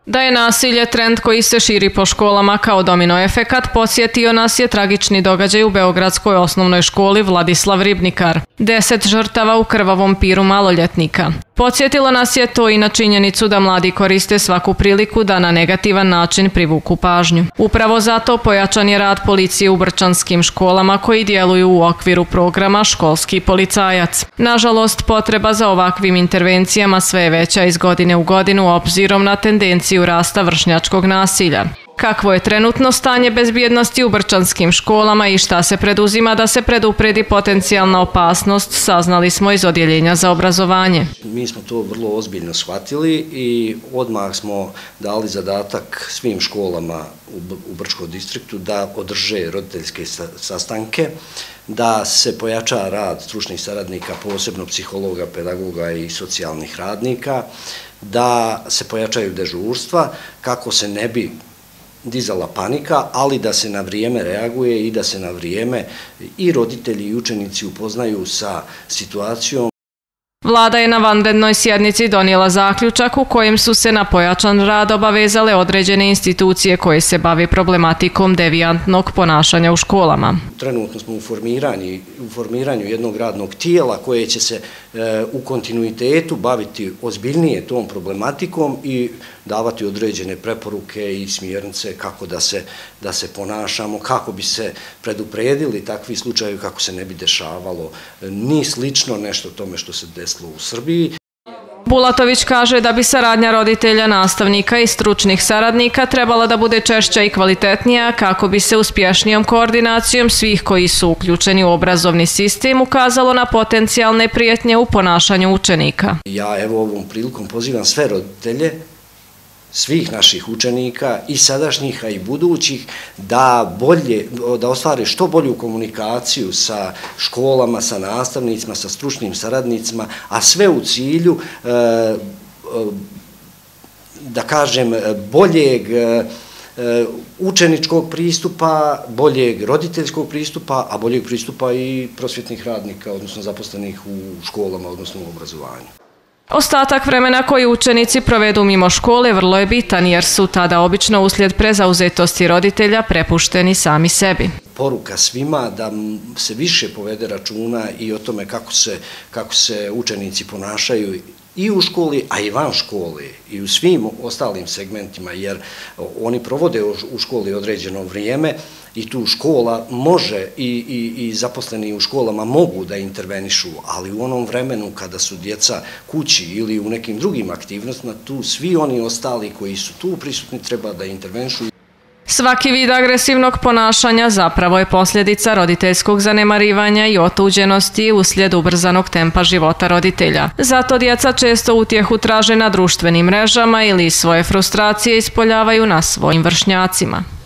Da je nasilje trend koji se širi po školama kao domino efekat, podsjetio nas je tragični događaj u Beogradskoj osnovnoj školi Vladislav Ribnikar. 10 žrtava u krvavom piru maloljetnika. Podsjetilo nas je to i na činjenicu da mladi koriste svaku priliku da na negativan način privuku pažnju. Upravo zato pojačan je rad policije u brčanskim školama koji djeluju u okviru programa Školski policajac. Nažalost, potreba za ovakvim intervencijama sve je veća iz godine u godinu obzirom na tendenciju rasta vršnjačkog nasilja. Kakvo je trenutno stanje bezbjednosti u brčanskim školama i šta se preduzima da se predupredi potencijalna opasnost, saznali smo iz Odjeljenja za obrazovanje. Mi smo to vrlo ozbiljno shvatili i odmah smo dali zadatak svim školama u Brčkom distriktu da održe roditeljske sastanke, da se pojača rad stručnih saradnika, posebno psihologa, pedagoga i socijalnih radnika, da se pojačaju dežurstva kako se ne bi dizala panika, ali da se na vrijeme reaguje i da se na vrijeme i roditelji i učenici upoznaju sa situacijom. Vlada je na vanrednoj sjednici donijela zaključak u kojem su se na pojačan rad obavezale određene institucije koje se bave problematikom devijantnog ponašanja u školama. Trenutno smo u formiranju jednog radnog tijela koje će se u kontinuitetu baviti ozbiljnije tom problematikom i davati određene preporuke i smjernice kako da se ponašamo, kako bi se predupredili takvi slučajevi, kako se ne bi dešavalo ni slično nešto tome što se desilo u Srbiji. Bulatović kaže da bi saradnja roditelja, nastavnika i stručnih saradnika trebala da bude češća i kvalitetnija kako bi se uspješnijom koordinacijom svih koji su uključeni u obrazovni sistem ukazalo na potencijalne prijetnje u ponašanju učenika. Ja ovom prilikom pozivam sve roditelje svih naših učenika i sadašnjih, a i budućih, da ostvare što bolju komunikaciju sa školama, sa nastavnicima, sa stručnim saradnicima, a sve u cilju, da kažem, boljeg učeničkog pristupa, boljeg roditeljskog pristupa, a boljeg pristupa i prosvjetnih radnika, odnosno zaposlenih u školama, odnosno u obrazovanju. Ostatak vremena koji učenici provedu mimo škole vrlo je bitan jer su tada obično uslijed prezauzetosti roditelja prepušteni sami sebi. Poruka svima da se više povede računa i o tome kako se učenici ponašaju i u školi, a i van škole i u svim ostalim segmentima, jer oni provode u školi određeno vrijeme i tu škola može i zaposleni u školama mogu da intervenišu, ali u onom vremenu kada su djeca kući ili u nekim drugim aktivnostima, tu svi oni ostali koji su tu prisutni treba da intervenišu. Svaki vid agresivnog ponašanja zapravo je posljedica roditeljskog zanemarivanja i otuđenosti uslijed ubrzanog tempa života roditelja. Zato djeca često utjehu traže na društvenim mrežama ili svoje frustracije ispoljavaju na svojim vršnjacima.